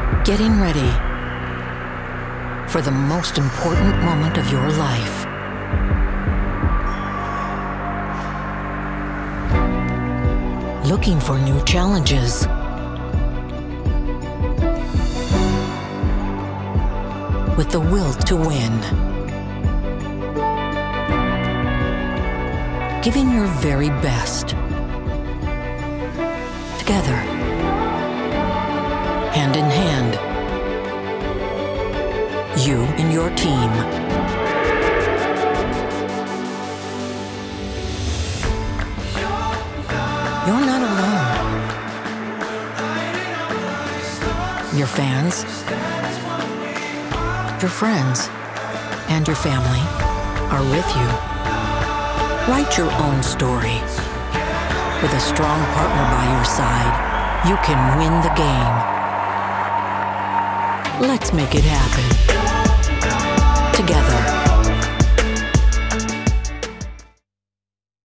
Getting ready for the most important moment of your life. Looking for new challenges. With the will to win. Giving your very best. Together. Hand in hand. You and your team. You're not alone. Your fans, your friends, and your family are with you. Write your own story. With a strong partner by your side, you can win the game. Let's make it happen.